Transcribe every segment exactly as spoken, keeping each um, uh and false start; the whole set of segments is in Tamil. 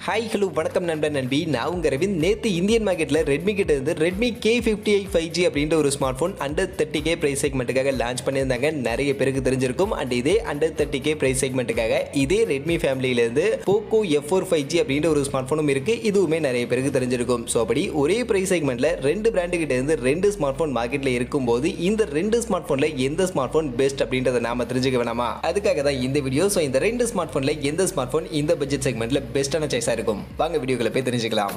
Hi, hello, வணக்கம் நண்பன் நண்பி. நான் உங்க ரவிந்த். நேத்து இந்தியன் மார்க்கெட்ல Redmi கிட்ட இருந்து Redmi K fifty-eight five G அப்படின்ற ஒரு smart phone under thirty K price செக்மெண்ட்டுக்காக லான்ச் பண்ணியிருந்தாங்க. நிறைய பேருக்கு தெரிஞ்சிருக்கும். அண்ட் இதே அண்டர் thirty K பிரைஸ் செக்மெண்ட்டுக்காக இதே Redmi ஃபேமிலியில இருந்து Poco F four five G அப்படின்ற ஒரு ஸ்மார்ட் போனும் இருக்கு. இதுவுமே நிறைய பேருக்கு தெரிஞ்சிருக்கும். ஸோ அப்படி ஒரே பிரைஸ் செக்மெண்ட்ல ரெண்டு பிராண்டு கிட்ட இருந்து ரெண்டு ஸ்மார்ட் போன் மார்க்கெட்ல இருக்கும்போது இந்த ரெண்டு ஸ்மார்ட் போன்ல எந்த ஸ்மார்ட் போன் பெஸ்ட் அப்படின்றத நாம தெரிஞ்சுக்க வேணாமா? அதுக்காக தான் இந்த வீடியோ. ஸோ இந்த ரெண்டு ஸ்மார்ட் போன்ல எந்த ஸ்மார்ட் போன் இந்த பட்ஜெட் செக்மெண்ட்ல பெஸ்டான சாய்ஸா இருக்கும்? வாங்க வீடியோக்குள்ள போய் தெரிஞ்சுக்கலாம்.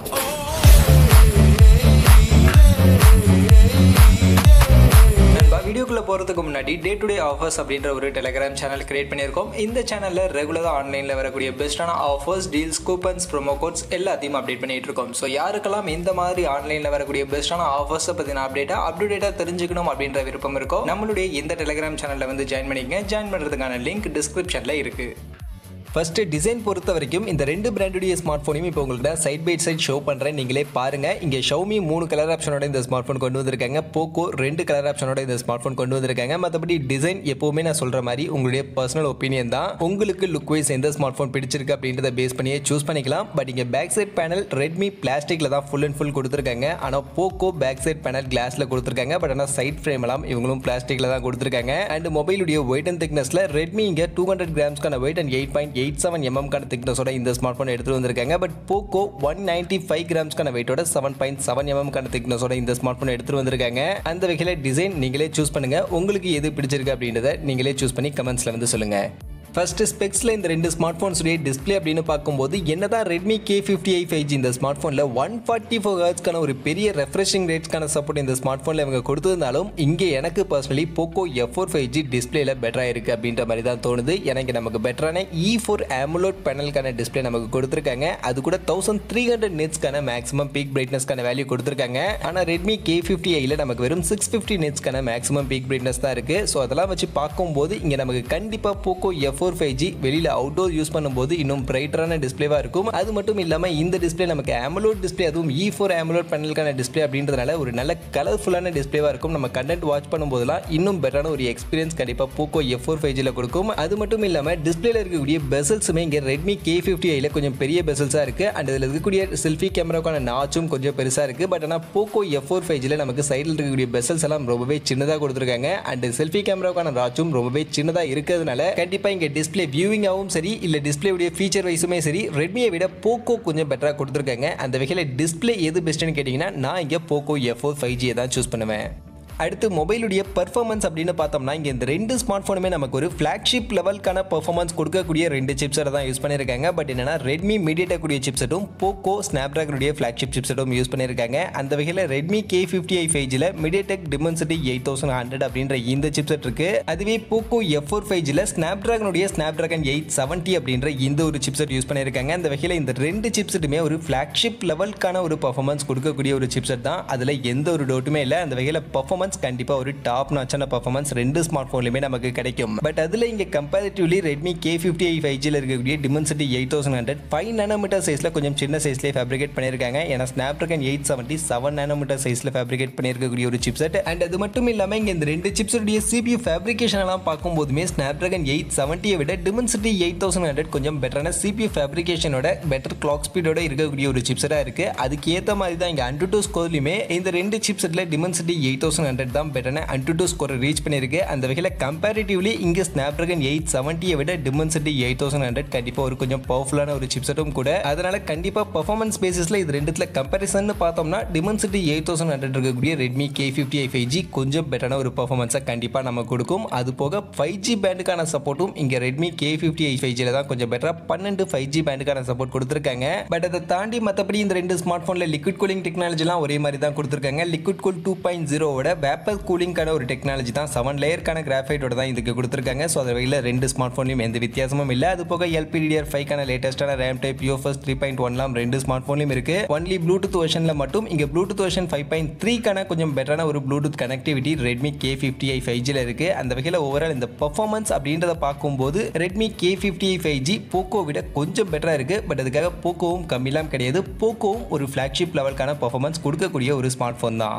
வீடியோக்குள்ள போறதுக்கு முன்னாடி டே டு டே ஆஃபர்ஸ் அப்படின்ற ஒரு டெலிகிராம் சேனல் கிரியேட் பண்ணியிருக்கோம். இந்த சேனல்ல ரெகுலரா ஆன்லைன்ல வரக்கூடிய பெஸ்டான offers, deals, coupons, promo codes எல்லாத்தையும் அப்டேட் பண்ணிட்டு இருக்கோம். ஸோ யாருக்கெல்லாம் இந்த மாதிரி ஆன்லைன்ல வரக்கூடிய பெஸ்டான ஆஃபர்ஸ் பத்தின அப்டேட்டா அப்டேட்டா தெரிஞ்சுக்கணும் அப்படின்ற விருப்பம் இருக்கோ நம்மளுடைய இந்த டெலிகிராம் சேனல்ல வந்து ஜாயின் பண்ணிக்கங்க. ஜாயின் பண்றதுக்கான லிங்க் டிஸ்கிரிப்ஷன்ல இருக்கு. ஃபர்ஸ்ட் டிசைன் பொறுத்த வரைக்கும் இந்த ரெண்டு பிராண்டுடைய ஸ்மார்ட் போனையும் இப்போ உங்களுக்கு சைட் பை சைட் ஷோ பண்ணுறேன், நீங்களே பாருங்க. இங்கே Xiaomi மூணு கலர் ஆப்ஷனோட இந்த ஸ்மார்ட் போன் கொண்டு வந்திருக்காங்க. Poco ரெண்டு கலர் ஆப்ஷனோட இந்த ஸ்மார்ட் போன் கொண்டு வந்திருக்காங்க. மற்றபடி டிசைன் எப்பவுமே நான் சொல்ற மாதிரி உங்களுடைய பர்சனல் ஒப்பீனியன் தான். உங்களுக்கு லுக் வைஸ் எந்த ஸ்மார்ட் போன் பிடிச்சிருக்கு அப்படின்றத பேஸ் பண்ணியே சூஸ் பண்ணிக்கலாம். பட் இங்கே பேக் சைட் பேனல் Redmi பிளாஸ்டிக்ல தான் ஃபுல் அண்ட் ஃபுல் கொடுத்துருக்காங்க. ஆனால் Poco பேக் சைட் பேனல் கிளாஸ்ல கொடுத்துருக்காங்க. பட் ஆனால் சைட் ஃப்ரேம் எல்லாம் இவங்களும் பிளாஸ்டிக்ல தான் கொடுத்துருக்காங்க. அண்ட் மொபைலுடைய வெயிட் அண்ட் திக்னஸ்ல Redmi இங்கே டூ ஹண்ட்ரட் கிராம்ஸ்க்கான weight and eight point eight seven MM திக்னஸோட இந்த ஸ்மார்ட் போன் எடுத்து வந்திருக்காங்க. But Poco one ninety five கிராம்ஸ்க்கான வெயிட்டோட செவன் பாயிண்ட் செவன் எம்எம் திக்னஸோட இந்த ஸ்மார்ட் போன் எடுத்து வந்திருக்காங்க. அந்த வகையில டிசைன் நீங்களே சூஸ் பண்ணுங்க. உங்களுக்கு எது பிடிச்சிருக்கு அப்படின்றத நீங்களே சூஸ் பண்ணி கமெண்ட்ஸ்ல வந்து சொல்லுங்க. ஃபர்ஸ்ட் ஸ்பெக்ஸ்ல இந்த ரெண்டு ஸ்மார்ட் போன்ஸுடைய டிஸ்பிளே அப்படின்னு பார்க்கும்போது என்னதான் Redmi K fifty-eight five G இந்த ஸ்மார்ட் போன்ல ஒன் ஃபார்ட்டி ஃபோர் ஹெர்ட்ஸ்க்கான ஒரு பெரிய ரெஃப்ரெஷிங் ரேட்ஸ்க்கான சப்போர்ட் இந்த ஸ்மார்ட் போன்ல இவங்க கொடுத்திருந்தாலும் இங்கே எனக்கு personally Poco F four five G டிஸ்பிளேல பெட்டரா இருக்கு அப்படின்ற மாதிரி தான் தோணுது. எனக்கு நமக்கு பெட்டரான E four AMOLED பேனலுக்கான டிஸ்பிளே நமக்கு கொடுத்திருக்காங்க. அது கூட தௌசண்ட் த்ரீ ஹண்ட்ரட் நிட்ஸ்க்கான மேக்ஸிமம் பீக் பிரைட்னஸ்க்கான வேல்யூ கொடுத்திருக்காங்க. ஆனால் Redmi K fifty-eight ல நமக்கு வெறும் சிக்ஸ் ஃபிஃப்டி நிட்ஸ்க்கான மேக்ஸிமம் பீக் பிரைட்னஸ் தான் இருக்கு. ஸோ அதெல்லாம் வச்சு பார்க்கும்போது இங்கே நமக்கு கண்டிப்பா Poco F four five G வெளியில அவுட்டோர் யூஸ் பண்ணும்போது இன்னும் பிரைட்டரான டிஸ்பிளேவா இருக்கும். அது மட்டும் இல்லாம இந்த டிஸ்பிளே நமக்கு AMOLED டிஸ்பிளே, அதுவும் E four AMOLED பேனலுக்கான டிஸ்பிளே அப்படின்றதுனால ஒரு நல்ல கலர்ஃபுல்லான டிஸ்பிளேவா இருக்கும். நம்ம கண்டென்ட் வாட்ச் பண்ணும்போதெல்லாம் இன்னும் பெட்டரான ஒரு எக்ஸ்பீரியன்ஸ் கண்டிப்பா Poco F four five G ல கொடுக்கும். அது மட்டும் இல்லாம டிஸ்பிளேல இருக்கக்கூடிய பெசல்ஸுமே இங்க Redmi K fifty-eight ல கொஞ்சம் பெரிய பெசல்ஸா இருக்கு. அண்ட் இதுல இருக்கக்கூடிய செல்ஃபி கேமராக்கான நாச்சும் கொஞ்சம் பெருசா இருக்கு. பட் ஆனா Poco F four five G ல நமக்கு சைடுல இருக்கக்கூடிய பெசல்ஸ் எல்லாம் ரொம்பவே சின்னதா கொடுத்திருக்காங்க. அண்ட் செல்ஃபி கேமராக்கான நாச்சும் ரொம்பவே சின்னதா இருக்கிறதுனால கண்டிப்பா இங்க டிஸ்பிளே வியூவிங்காவும் சரி இல்ல டிஸ்பிளேவுடைய ஃபீச்சர் வைஸுமே சரி Redmi விட Poco கொஞ்சம் பெட்டரா கொடுத்திருக்காங்க. அந்த வகையில டிஸ்பிளே எது பெஸ்ட்னு கேட்டீங்கன்னா நான் இங்க Poco F four five G தான் சூஸ் பண்ணுவேன். அடுத்து மொபைலுடைய பெர்ஃபார்மன்ஸ் அப்படின்னு பார்த்தோம்னா இங்கே இந்த ரெண்டு ஸ்மார்ட் ஃபோனுமே நமக்கு ஒரு ஃப்ளாக்ஷிப் லெவலுக்கான பெர்ஃபார்மன்ஸ் கொடுக்கக்கூடிய ரெண்டு சிப்செட்டை தான் யூஸ் பண்ணியிருக்காங்க. பட் என்னன்னா Redmi MediaTek உடைய சிப்செட்டும் Poco Snapdragon உடைய ஃப்ளாக்ஷிப் சிப்செட்டும் யூஸ் பண்ணியிருக்காங்க. அந்த வகையில் Redmi K fifty-eight five G ல MediaTek Dimensity eight thousand hundred அப்படின்ற இந்த சிப்செட் இருக்கு. அதுவே Poco F four five G ல Snapdragon உடைய Snapdragon எயிட் செவன்ட்டி அப்படின்ற இந்த ஒரு சிப்செட் யூஸ் பண்ணியிருக்காங்க. அந்த வகையில் இந்த ரெண்டு சிப்செட்டுமே ஒரு ஃப்ளாக்ஷிப் லெவலுக்கான ஒரு பெர்ஃபார்மன்ஸ் கொடுக்கக்கூடிய ஒரு சிப்செட் தான். அதில் எந்த ஒரு டவுட்டுமே இல்லை. அந்த வகையில் பெர்ஃபார்மன்ஸ் கண்டிப்பா ஒரு டாப் நாச்சான பெர்ஃபார்மன்ஸ் ரெண்டு ஸ்மார்ட் போன்லயுமே நமக்கு கிடைக்கும். பட் அதுல இங்க comparatively Redmi K fifty-eight five G ல இருக்கக்கூடிய Dimensity eight thousand hundred five nanometre சைஸ்ல கொஞ்சம் சின்ன சைஸ்லயே ஃபேப்ரிகேட் பண்ணிருக்காங்க. ஏன்னா Snapdragon eight seventy seven nanometre சைஸ்ல ஃபேப்ரிகேட் பண்ணிருக்கக்கூடிய ஒரு சிப்செட். அண்ட் அது மட்டும் இல்லாம இங்க இந்த ரெண்டு சிப்செட்டுடைய C P U ஃபேப்ரிகேஷன் எல்லாம் பார்க்கும்போதுமே Snapdragon எயிட் செவன்ட்டி விட Dimensity எயிட் தௌசண்ட் ஹண்ட்ரட் கொஞ்சம் பெட்டரான C P U ஃபேப்ரிகேஷனோட பெட்டர் கிளாக் ஸ்பீடோட இருக்கக்கூடிய ஒரு சிப்செட்டா இருக்கு. அதுக்கு ஏத்த மாதிரி தான் இங்க AnTuTu ஸ்கோர்லயுமே இந்த ரெண்டு சிப்செட்ல Dimensity எயிட் தௌசண்ட் ஹண்ட்ரட் தான் பெட்டரான AnTuTu ஸ்கோர் ரீச் பண்ணிருக்கு. அந்த வகையில கம்பேரிட்டிவ்லி இங்க Snapdragon எயிட் செவன்ட்டி விட Dimensity எயிட் தௌசண்ட் ஹண்ட்ரட் கண்டிப்பா ஒரு கொஞ்சம் பவர்ஃபுல்லான ஒரு சிப்செட்டும் கூட. அதனால கண்டிப்பா பெர்ஃபார்மன்ஸ் பேசிஸ்ல இது ரெண்டுத்துல கம்பேரிசன் பார்த்தோம்னா Dimensity எயிட் தௌசண்ட் ஹண்ட்ரட் இருக்கக்கூடிய Redmi K fifty-eight five G கொஞ்சம் பெட்டரான ஒரு பெர்ஃபார்மன்ஸை கண்டிப்பா நமக்கு கொடுக்கும். அது போக ஃபைவ் ஜி பேண்டுக்கான சப்போர்ட்டும் இங்க Redmi K fifty-eight five G ல தான் கொஞ்சம் பெட்டரா பன்னெண்டு ஃபைவ் ஜி பேண்டுக்கான சப்போர்ட் கொடுத்திருக்காங்க. பட் அதை தாண்டி மற்றபடி இந்த ரெண்டு ஸ்மார்ட் போன்ல லிக்விட் கூலிங் டெக்னாலஜி எல்லாம் ஒரே மாதிரி தான் கொடுத்திருக்காங்க. லிக்விட் கூல் டூ பாயிண்ட் ஜீரோவோட வேப்பர் கூலிங்கான ஒரு டெக்னாலஜி தான் செவன் லேயர்க்கான கிராஃபைட்டோட தான் இதுக்கு கொடுத்திருக்காங்க. ஸோ அது வகையில் ரெண்டு ஸ்மார்ட் போன்லையும் எந்த வித்தியாசமும் இல்லை. அது போக L P D D R five கான லேட்டஸ்டான RAM type U F S three point ஒன்லாம் ரெண்டு ஸ்மார்ட் போன்லையும் இருக்கு. ஒன்லி ப்ளூடூத் வெர்ஷன்ல மட்டும் இங்க bluetooth version five point three கான கொஞ்சம் பெட்டரான ஒரு bluetooth connectivity Redmi K fifty-eight five G ல இருக்கு. அந்த வகையில் ஓவரால் இந்த பெர்ஃபார்மன்ஸ் அப்படின்றத பார்க்கும்போது Redmi K fifty-eight five G Poco விட கொஞ்சம் பெட்டரா இருக்கு. பட் அதுக்காக Pocoவும் கம்மிலாம் கிடையாது. Pocoவும் ஒரு ஃபிளாக்ஷிப் லெவலுக்கான பெர்ஃபார்மன்ஸ் கொடுக்கக்கூடிய ஒரு ஸ்மார்ட் போன் தான்.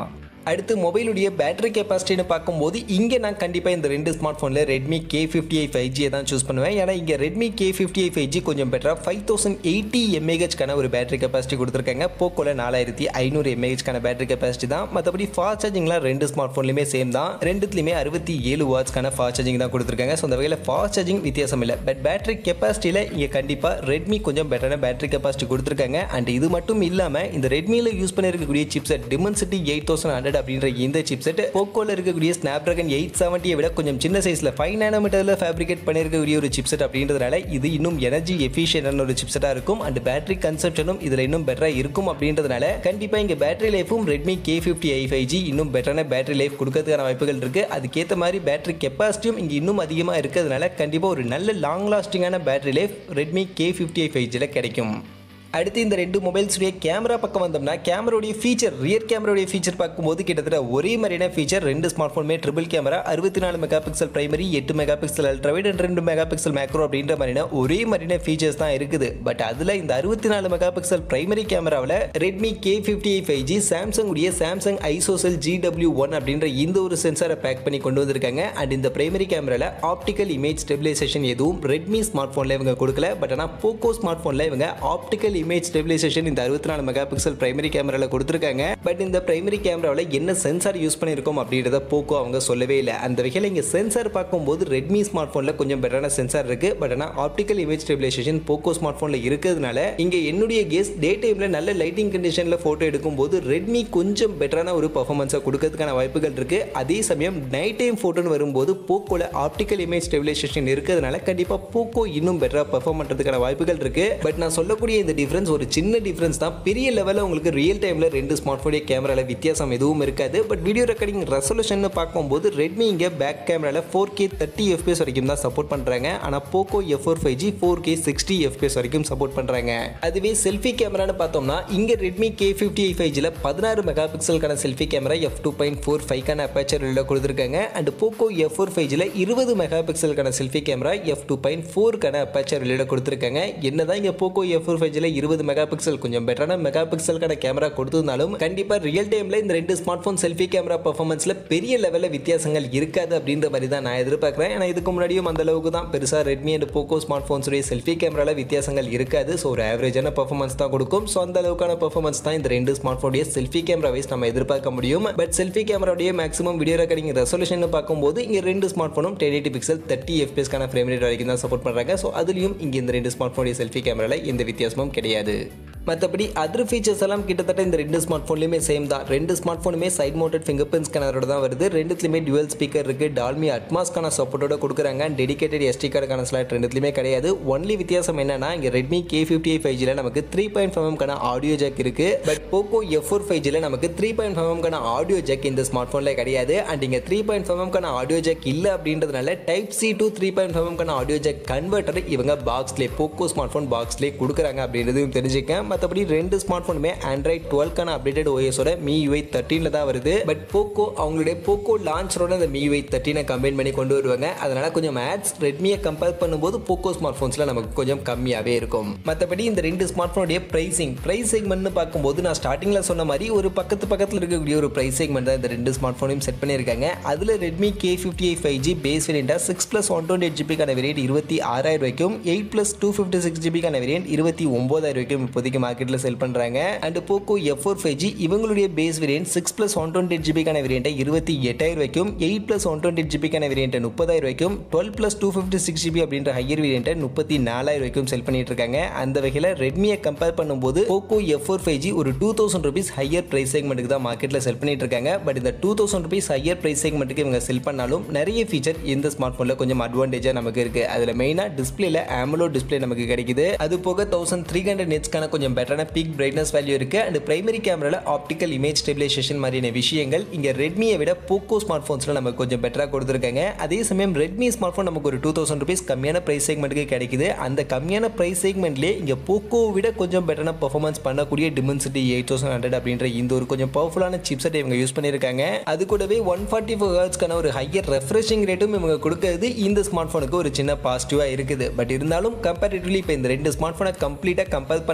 அடுத்து மொபைலுடைய பேட்டரி கெப்பாசிட்டின்னு பார்க்கும்போது இங்கே நான் கண்டிப்பாக இந்த ரெண்டு ஸ்மார்ட் ஃபோனில் Redmi K fifty I five ஜியை தான் சூஸ் பண்ணுவேன். ஏன்னா இங்கே Redmi K fifty I five G கொஞ்சம் பெட்டராக ஃபைவ் தௌசண்ட் எயிட்டி எம்ஏஹெச்க்கான ஒரு பேட்டரி கெப்பாசிட்டி கொடுத்துருக்காங்க. போக்கோல நாலாயிரத்தி ஐநூறு எம்ஏஹெச்க்கான பேட்டரி கெப்பாசிட்டி தான். மற்றபடி ஃபாஸ்ட் சார்ஜிங்லாம் ரெண்டு ஸ்மார்ட் ஃபோன்லையுமே சேம் தான். ரெண்டுத்துலையுமே அறுபத்தி ஏழு வாட்ஸ்க்கான ஃபாஸ்ட் சார்ஜிங் தான் கொடுத்துருக்காங்க. ஸோ அந்த வகையில் ஃபாஸ்ட் சார்ஜிங் வித்தியாசம் இல்லை. பட் பேட்டரி கெப்பாசிட்டியில் இங்கே கண்டிப்பாக ரெட்மி கொஞ்சம் பெட்டரான பேட்டரி கெப்பாசிட்டி கொடுத்துருக்காங்க. அண்ட் இது மட்டும் இல்லாமல் இந்த ரெட்மியில் யூஸ் பண்ணியிருக்கக்கூடிய chipset Dimensity eight thousand hundred அப்படின்ற இந்த சிப்செட் போக்கோல இருக்கக்கூடிய ஸ்னாப்டிராகன் எயிட் செவன்ட்டியை விட கொஞ்சம் சின்ன சைஸ்ல ஃபைவ் நானோமீட்டர்ல ஃபேப்ரிகேட் பண்ணியிருக்கக்கூடிய ஒரு சிப்செட் அப்படின்றதுனால இது இன்னும் எனர்ஜி எஃபிஷியன்டான ஒரு சிப்செட்டா இருக்கும். அண்ட் பேட்டரி கன்சப்ஷனும் இதுல இன்னும் பெட்டரா இருக்கும் அப்படின்றதுனால கண்டிப்பா இங்க பேட்டரி லைஃபும் Redmi K fifty I five G இன்னும் பெட்டரான பேட்டரி லைஃப் கொடுக்கறதுக்கான வாய்ப்புகள் இருக்கு. அதுக்கேற்ற மாதிரி பேட்டரி கெப்பாசிட்டியும் இங்க இன்னும் அதிகமாக இருக்கிறதுனால கண்டிப்பா ஒரு நல்ல லாங் லாஸ்டிங்கான battery life Redmi K fifty I five ஜில கிடைக்கும். அடுத்து இந்த ரெண்டு மொபைல்ஸுடைய கேமரா பக்கம் வந்தோம்னா கேமராவுடைய ஃபீச்சர் ரியர் கேமராவுடைய ஃபீச்சர் பார்க்கும்போது கிட்டத்தட்ட ஒரே மாதிரியான ஃபீச்சர் ரெண்டு ஸ்மார்ட் ஃபோனுமே ட்ரிபிள் கேமரா அறுபத்தி நாலு மெகா பிக்சல் பிரைமரி எட்டு மெகா பிக்சல் அல்ட்ராவைட் அண்ட் ரெண்டு மெகா பிக்சல் மேக்ரோ அப்படின்ற மாதிரியான ஒரே மாதிரியான ஃபீச்சர்ஸ் தான் இருக்குது. பட் அதில் இந்த அறுபத்தி நாலு மெகா பிக்சல் பிரைமரி கேமராவில் Redmi K fifty I five G Samsung உடைய Samsung ISOCELL G W one அப்படின்ற இந்த ஒரு சென்சாரை பேக் பண்ணி கொண்டு வந்திருக்காங்க. அண்ட் இந்த பிரைமரி கேமராவில் ஆப்டிக்கல் இமேஜ் ஸ்டெபிலைசேஷன் எதுவும் ரெட்மி ஸ்மார்ட் ஃபோனில் இவங்க கொடுக்கல. பட் ஆனால் போக்கோ ஸ்மார்ட் ஃபோனில் இவங்க ஆப்டிக்கல் இமேஜ் ஸ்டெபிலைசேஷன் இந்த அறுபத்தி நாலு மெகா பிக்சல் பிரைமரி கேமரால கொடுத்திருக்காங்க. பட் இந்த பிரைமரி கேமராவில் என்ன சென்சார் யூஸ் பண்ணியிருக்கோம் அப்படின்றத போக்கோ அவங்க சொல்லவே இல்லை. அந்த வகையில் இங்கே சென்சார் பார்க்கும்போது ரெட்மி ஸ்மார்ட் ஃபோனில் கொஞ்சம் பெட்டரான சென்சார் இருக்கு. பட் ஆனால் optical image stabilisation Poco smart ஃபோனில் இருக்கிறதுனால இங்கே என்னுடைய கேஸ் டே டைமில் நல்ல லைட்டிங் கண்டிஷனில் ஃபோட்டோ எடுக்கும்போது ரெட்மி கொஞ்சம் பெட்டரான ஒரு பர்ஃபார்மன்ஸை கொடுக்கறதுக்கான வாய்ப்புகள் இருக்கு. அதே சமயம் நைட் டைம் ஃபோட்டோன்னு வரும்போது போக்கோல ஆப்டிக்கல் இமேஜ் ஸ்டெபிலைசேஷன் இருக்கிறதுனால கண்டிப்பாக போக்கோ இன்னும் பெட்டராக பர்ஃபார்ம் பண்ணுறதுக்கான வாய்ப்புகள் இருக்கு. பட் நான் சொல்லக்கூடிய இந்த டிஃபரன்ஸ் ஒரு சின்ன டிஃபரன்ஸ் தான். பெரிய லெவலில் உங்களுக்கு ரியல் டைமில் ரெண்டு ஸ்மார்ட் ஃபோனுடைய கேமராவில் வித்தியாசம் எதுவும் இருக்காது. பட் வீடியோ ரெக்கார்டிங் ரெசல்யூஷன் பார்க்கும்போது ரெட்மி இங்கே பேக் கேமராவில் ஃபோர் கே தேர்ட்டி எஃப்பிஎஸ் வரைக்கும் தான் சப்போர்ட் பண்ணுறாங்க. ஆனால் Poco F four five G four K sixty FPS வரைக்கும் சப்போர்ட் பண்ணுறாங்க. அதுவே செல்ஃபி கேமரான்னு பார்த்தோம்னா இங்கே Redmi K fifty I five ஜியில் பதினாறு மெகா பிக்சலுக்கான selfie camera F two point four ஃபைவ்க்கான அப்பேச்சர் உள்ள கொடுத்துருக்காங்க. And Poco F four five ஜியில் இருபது மெகா பிக்சலுக்கான selfie camera F two point ஃபோருக்கான அப்பேச்சர் உள்ள கொடுத்துருக்காங்க. என்னதான் இங்கே போக்கோ எஃப் ஃபோர் ஃபைவ் ஜியில் இருபது மெகா பிக்சல் கொஞ்சம் பெட்டரான மெகா பிக்சலுக்கான கேமரா கொடுத்திருந்தாலும் கண்டிப்பா ரியல் டைம்ல இந்த ரெண்டு ஸ்மார்ட் போன் செல்ஃபி கேமரா பெர்ஃபார்மன்ஸ்ல பெரிய லெவல்ல வித்தியாசங்கள் இருக்காது அப்படின்ற மாதிரி தான் நான் எதிர்பார்க்கிறேன். ஏன்னா இதுக்கு முன்னாடியும் அந்த அளவுக்கு தான் பெருசா Redmi and Poco smart phones உடைய செல்ஃபி கேமரால வித்தியாசங்கள் இருக்காது. ஸோ ஒரு ஆவரேஜான பெர்ஃபார்மன்ஸ் தான் கொடுக்கும். ஸோ அந்த அளவுக்கான பெர்ஃபார்மன்ஸ் தான் இந்த ரெண்டு ஸ்மார்ட் போனுடைய செல்ஃபி கேமரா வைஸ் நம்ம எதிர்பார்க்க முடியும். பட் செல்ஃபி கேமராவுடைய மேக்ஸிமம் வீடியோ ரெக்கார்டிங் ரெசல்யூஷன் பார்க்கும்போது இங்க ரெண்டு ஸ்மார்ட் போனும் டென் எயிட்டி பிக்சல் தேர்ட்டி எஃப்பிஎஸ்க்கான ஃப்ரேம் ரேட் வரைக்கும் தான் சப்போர்ட் பண்றாங்க. ஸோ அதுலயும் இங்க இந்த ரெண்டு ஸ்மார்ட் போனுடைய செல்ஃபி கேமரால எந்த வித்தியாசமும் கிடையாது. மற்றபடி அதர் ஃபீச்சர்ஸ் எல்லாம் கிட்டத்தட்ட இந்த ரெண்டு ஸ்மார்ட் ஃபோன்லையுமே சேம் தான். ரெண்டு ஸ்மார்ட் ஃபோனுமே சைட் மவுண்டட் ஃபிங்கர் பிரிண்ட் ஸ்கேனரோட தான் வருது. ரெண்டுத்துலையுமே டுவல் ஸ்பீக்கர் இருக்கு. டால்மி அட்மாஸ்க்கான சப்போர்ட்டோட கொடுக்குறாங்க. டெடிகேட்டட் எஸ்டி கார்டுக்கான ஸ்லாட் ரெண்டுத்துலையுமே கிடையாது. ஒன்லி வித்தியாசம் என்னன்னா இங்கே Redmi K fifty I five ஜியில் நமக்கு த்ரீ பாயிண்ட் ஃபைவ் எம்கான ஆடியோ ஜாக் இருக்கு. But Poco F four five ஜியில் நமக்கு த்ரீ பாயிண்ட் ஃபைவ் எம்கான ஆடியோ ஜாக் இந்த ஸ்மார்ட் ஃபோனில் கிடையாது. அண்ட் இங்கே த்ரீ பாயிண்ட் ஃபைவ் எம்கான ஆடியோ ஜாக் இல்லை அப்படின்றதுனால type C to three point five எம்கான ஆடியோ ஜாக் கன்வெர்ட்டர் இவங்க பாக்ஸ்லேயே போக்கோ ஸ்மார்ட் ஃபோன் பாக்ஸ்லேயே கொடுக்குறாங்க அப்படின்றதையும் தெரிஞ்சுக்க. மற்றபடி ரெண்டு ஸ்மார்ட் ஃபோனுமே ஆண்ட்ராய்ட் டுவெல்க்கான அப்டேட்டட் ஓஎஸோட மீ யூஐ தேர்ட்டீன்ல தான் வருது. பட் போக்கோ அவங்களுடைய போக்கோ லான்ச்சரோட அந்த மீ யூஐ தேர்ட்டீனை கம்பைன் பண்ணி கொண்டு வருவாங்க. அதனால கொஞ்சம் ஆட்ஸ் ரெட்மியை கம்பேர் பண்ணும்போது போக்கோ ஸ்மார்ட் ஃபோன்ஸ்ல நமக்கு கொஞ்சம் கம்மியாகவே இருக்கும். மற்றபடி இந்த ரெண்டு ஸ்மார்ட் ஃபோனுடைய பிரைசிங் பிரைஸ் செக்மெண்ட்னு பார்க்கும்போது நான் ஸ்டார்டிங்ல சொன்ன மாதிரி ஒரு பக்கத்து பக்கத்தில் இருக்கக்கூடிய ஒரு பிரைஸ் செக்மெண்ட் தான் இந்த ரெண்டு ஸ்மார்ட் ஃபோனையும் செட் பண்ணியிருக்காங்க. அதில் Redmi K fifty I five G base வேரியண்டா six plus one twenty eight ஜிபிக்கான வேரியன்ட் இருபத்தி ஆறாயிரம் ரூபாய்க்கும் eight plus two fifty six ஜிபிக்கான வேரியன்ட் இருபத்தி ஒன்பதாயிரம் ரூபாய்க்கும் இப்போதைக்கு மார்க்கெட்டில் செல் பண்ணுறாங்க. And Poco F four five G இவங்களுடைய base variant six plus one twenty eight ஜிபிக்கான வேரியன்ட் இருபத்தி எட்டாயிரம் ரூபாய்க்கும் eight plus one twenty eight ஜிபிக்கான வேரியன்ட் முப்பதாயிரம் ரூபாய்க்கும் twelve plus two fifty six GB அப்படின்ற ஹையர் வேரியன்ட் முப்பத்தி நாலாயிரம் ரூபாய்க்கும் செல் பண்ணிட்டு இருக்காங்க. அந்த வகையில் ரெட்மியை கம்பேர் பண்ணும்போது Poco F four five G ஒரு two thousand rupees higher price செக்மெண்ட்டுக்கு தான் மார்க்கெட்டில் செல் பண்ணிட்டு இருக்காங்க. பட் இந்த two thousand rupees higher price செக்மெண்ட்டுக்கு இவங்க செல் பண்ணாலும் நிறைய ஃபீச்சர் இந்த ஸ்மார்ட் ஃபோனில் கொஞ்சம் அட்வான்டேஜாக நமக்கு இருக்கு. அதில் மெயினாக டிஸ்பிளேல AMOLED டிஸ்பிளே நமக்கு கிடைக்குது. அது போக தௌசண்ட் த்ரீ ஹண்ட்ரட் நெட்ஸ்க்கான கொஞ்சம் பெட்டரான பீக் பிரைட்னஸ் வேல்யூ இருக்கு. அண்ட் பிரைமரி கேமரால ஆப்டிக்கல் இமேஜ் ஸ்டெபிலைசேஷன் மாதிரியான விஷயங்கள் இங்க ரெட்மியை விட போக்கோ ஸ்மார்ட் போன்ஸ்ல நமக்கு கொஞ்சம் பெட்டரா கொடுத்துருக்காங்க. அதே சமயம் ரெட்மி ஸ்மார்ட் போன் நமக்கு ஒரு டூ தௌசண்ட் ருபீஸ் கம்மியான பிரைஸ் செக்மெண்ட்டுக்கு கிடைக்குது. அந்த கம்மியான பிரைஸ் செக்மெண்ட்லேயே இங்க போக்கோ விட கொஞ்சம் பெட்டரான பெர்ஃபார்மன்ஸ் பண்ணக்கூடிய டிமென்சிட்டி எயிட் தௌசண்ட் ஹண்ட்ரட் அப்படின்ற இந்த ஒரு கொஞ்சம் பவர்ஃபுல்லான சிப்செட் இவங்க யூஸ் பண்ணியிருக்காங்க. அது கூடவே ஒன் ஃபார்ட்டி ஃபோர் ஹெர்ட்ஸ்க்கான ஒரு ஹையர் ரெஃப்ரெஷிங் ரேட்டும் இவங்க கொடுக்கிறது இந்த ஸ்மார்ட் போனுக்கு ஒரு சின்ன பாசிட்டிவா இருக்குது. பட் இருந்தாலும் கம்பேரிட்டிவ்லி இப்போ இந்த ரெண்டு ஸ்மார்ட் போனை கம்ப்ளீட்டா கம்பேர் பண்ணதுல இருந்து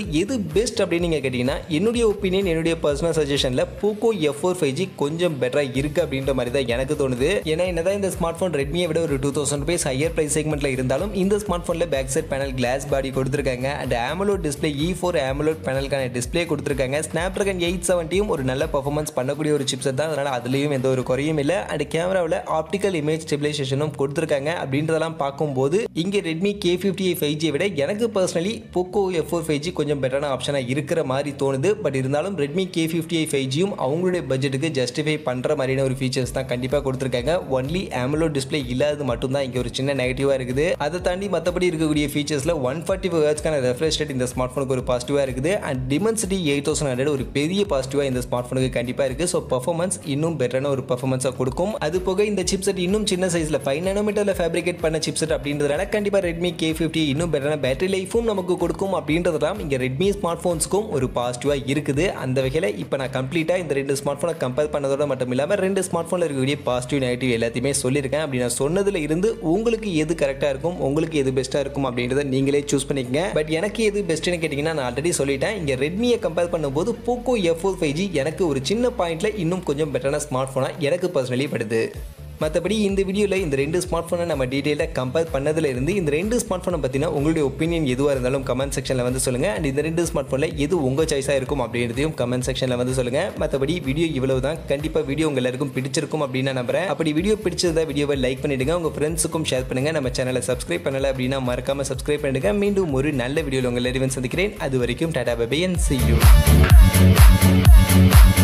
எது பெஸ்ட் அப்படின்னு நீங்கள் கேட்டிங்கன்னா என்னுடைய ஒப்பீனியன் என்னுடைய பர்சனல் சஜஷனில் Poco F four five G கொஞ்சம் பெட்டராக இருக்குது அப்படின்ற மாதிரி தான் எனக்கு தோணுது. ஏன்னா என்னதான் இந்த ஸ்மார்ட் ஃபோன் ரெட்மியை விட ஒரு two thousand rupees higher price செக்மெண்ட்டில் இருந்தாலும் இந்த ஸ்மார்ட் ஃபோனில் back side panel glass body கொடுத்துருக்காங்க. And AMOLED display E four AMOLED பேனலுக்கான டிஸ்பிளே கொடுத்துருக்காங்க. ஸ்னாப்ட்ராகன் எயிட் செவன்ட்டியும் ஒரு நல்ல பர்ஃபார்மன்ஸ் பண்ணக்கூடிய ஒரு சிப்செட் தான். அதனால் அதுலேயும் எந்த ஒரு குறையும் இல்லை. அண்ட் கேமராவில் ஆப்டிக்கல் இமேஜ் ஸ்டெபிலைசேஷனும் கொடுத்துருக்காங்க. அப்படின்றதெல்லாம் பார்க்கும்போது இங்கே Redmi K fifty five G விட எனக்கு personally Poco F four five G கொஞ்சம் பெட்டரான ஆப்ஷனாக இருக்கிற மாதிரி தோணுது. பட் இருந்தாலும் ரெட்மி கே ஃபிஃப்டி ஃபைவ் ஜியும் அவங்களுடைய பட்ஜெட்டுக்கு ஜஸ்டிஃபை பண்ணுற மாதிரியான ஒரு ஃபீச்சர்ஸ் தான் கண்டிப்பாக கொடுத்துருக்காங்க. ஒன்லி AMOLED டிஸ்பிளே இல்லாதது மட்டும் தான் இங்கே ஒரு சின்ன நெகட்டிவாக இருக்குது. அதை தாண்டி மற்றபடி இருக்கக்கூடிய ஃபீச்சர்ஸில் ஒன் ஃபார்ட்டி ஃபைவ் ஹெர்ட்ஸ்க்கான ரெஃப்ரெஷ் ரேட் இந்த ஸ்மார்ட் ஃபோனுக்கு ஒரு பாசிட்டிவாக இருக்குது. And Dimensity eight thousand hundred ஒரு பெரிய பாசிட்டிவாக இந்த ஸ்மார்ட் ஃபோனுக்கு கண்டிப்பாக இருக்குது. ஸோ பர்ஃபார்மன்ஸ் இன்னும் பெட்டரான ஒரு பர்ஃபார்மன்ஸாக கொடுக்கும். அது போக இந்த சிப்செட் இன்னும் சின்ன சைஸில் ஃபைவ் நானோமீட்டரில் ஃபேப்ரிகேட் பண்ண சிப்செட் அப்படின்றதுனால கண்டிப்பாக ரெட்மி கே ஃபிஃப்டி இன்னும் பெட்டரான பேட்டரி லைஃபும் நமக்கு கொடுக்கும். அப்படின்றதுலாம் இங்கே ரெட்மி ஸ்மார்ட் ஃபோன்ஸுக்கும் ஒரு பாசிட்டிவாக இருக்குது. அந்த வகையில் இப்போ நான் கம்ப்ளீட்டாக இந்த ரெண்டு ஸ்மார்ட் ஃபோனை கம்பேர் பண்ணதோட மட்டும் இல்லாமல் ரெண்டு ஸ்மார்ட் ஃபோனில் இருக்கக்கூடிய பாசிட்டிவ் நெகட்டிவ் எல்லாத்தையுமே சொல்லியிருக்கேன். அப்படி நான் சொன்னதில் இருந்து உங்களுக்கு எது கரெக்டாக இருக்கும், உங்களுக்கு எது பெஸ்ட்டாக இருக்கும் அப்படின்றத நீங்களே சூஸ் பண்ணிக்கங்க. பட் எனக்கு எது பெஸ்ட்டுன்னு கேட்டிங்கன்னா நான் ஆல்ரெடி சொல்லிட்டேன். இங்கே ரெட்மியை கம்பேர் பண்ணும்போது Poco F four five G எனக்கு ஒரு சின்ன பாயிண்டில் இன்னும் கொஞ்சம் பெட்டரான ஸ்மார்ட் ஃபோனாக எனக்கு பர்சனலி படுது. மற்றபடி இந்த வீடியோவில் இந்த ரெண்டு ஸ்மார்ட் ஃபோனை நம்ம டீட்டெயிலாக கம்பேர் பண்ணதில் இருந்து இந்த ரெண்டு ஸ்மார்ட் ஃபோனை பற்றினா உங்களுடைய ஒப்பீனியன் எதுவாக இருந்தாலும் கமெண்ட் செக்ஷனில் வந்து சொல்லுங்கள். அண்ட் இந்த ரெண்டு ஸ்மார்ட் ஃபோனில் எது உங்கள் சாய்ஸாக இருக்கும் அப்படின்றதையும் கமெண்ட் செக்ஷனில் வந்து சொல்லுங்கள். மற்றபடி வீடியோ இவ்வளவு தான். கண்டிப்பாக வீடியோ உங்கள் எல்லாருக்கும் பிடிச்சிருக்கும் அப்படின்னு நான் நம்புறேன். அப்படி வீடியோ பிடிச்சிருந்தா வீடியோவை லைக் பண்ணிவிடுங்க, உங்கள் ஃப்ரெண்ட்ஸுக்கும் ஷேர் பண்ணுங்கள். நம்ம சேனலை சப்ஸ்கிரைப் பண்ணலை அப்படின்னா மறக்காமல் சப்ஸ்கிரைப் பண்ணிடுங்க. மீண்டும் ஒரு நல்ல வீடியோவில் உங்கள் எல்லாரையும் சந்திக்கிறேன். அது வரைக்கும் tata bye bye and see you.